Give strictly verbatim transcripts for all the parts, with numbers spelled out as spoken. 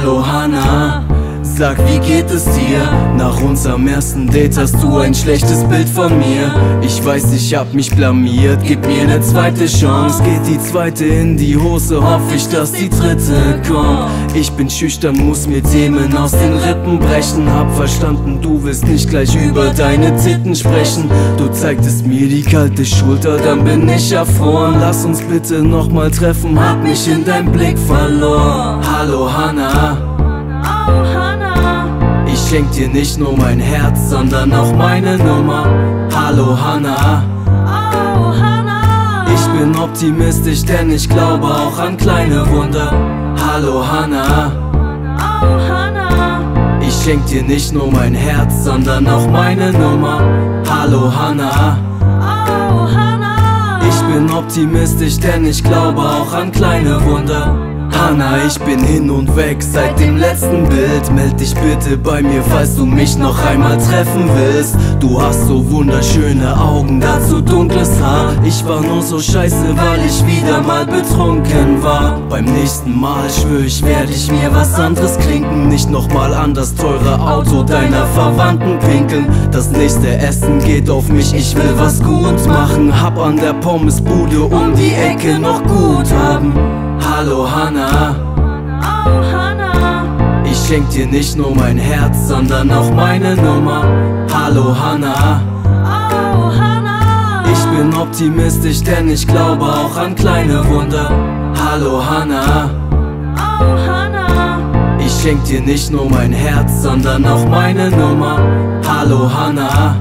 Hallo Hannah, sag, wie geht es dir? Nach unserem ersten Date hast du ein schlechtes Bild von mir. Ich weiß, ich hab mich blamiert, gib mir ne zweite Chance. Geht die zweite in die Hose, hoff ich, dass die dritte kommt. Ich bin schüchtern, muss mir Themen aus den Rippen brechen. Hab verstanden, du willst nicht gleich über deine Titten sprechen. Du zeigtest mir die kalte Schulter, dann bin ich erfroren. Lass uns bitte nochmal treffen, hab mich in deinem Blick verloren. Hallo Hannah, ich schenk dir nicht nur mein Herz, sondern auch meine Nummer. Hallo Hannah, ich bin optimistisch, denn ich glaube auch an kleine Wunder. Hallo Hannah, ich schenk dir nicht nur mein Herz, sondern auch meine Nummer. Hallo Hannah, ich bin optimistisch, denn ich glaube auch an kleine Wunder. Hannah, ich bin hin und weg seit dem letzten Bild. Meld dich bitte bei mir, falls du mich noch einmal treffen willst. Du hast so wunderschöne Augen, dazu dunkles Haar. Ich war nur so scheiße, weil ich wieder mal betrunken war. Beim nächsten Mal schwör ich, werde ich mir was anderes klinken. Nicht nochmal an das teure Auto deiner Verwandten pinkeln. Das nächste Essen geht auf mich, ich will was gut machen. Hab an der Pommesbude um die Ecke noch Guthaben. Hallo Hannah, ich schenk dir nicht nur mein Herz, sondern auch meine Nummer. Hallo Hannah, ich bin optimistisch, denn ich glaube auch an kleine Wunder. Hallo Hannah, ich schenk dir nicht nur mein Herz, sondern auch meine Nummer. Hallo Hannah,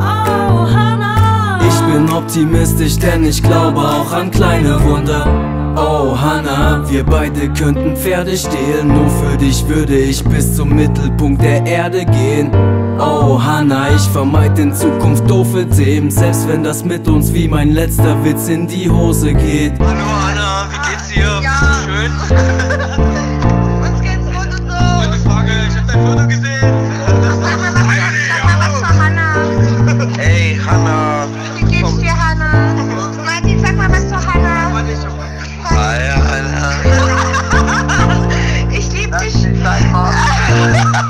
ich bin optimistisch, denn ich glaube auch an kleine Wunder. Oh Hannah, wir beide könnten Pferde stehlen. Nur für dich würde ich bis zum Mittelpunkt der Erde gehen. Oh Hannah, ich vermeid in Zukunft doofe Themen, selbst wenn das mit uns wie mein letzter Witz in die Hose geht. Hallo Hannah, wie geht's dir? Ja. Schön? Uns geht's gut und so. Eine Frage, ich hab dein Foto gesehen. Sag mal was, sag mal was für Hannah. Hey Hannah. Wie geht's dir, Hannah? Martin, sag mal was zu Hannah. Hi Hannah. Ich lieb dich.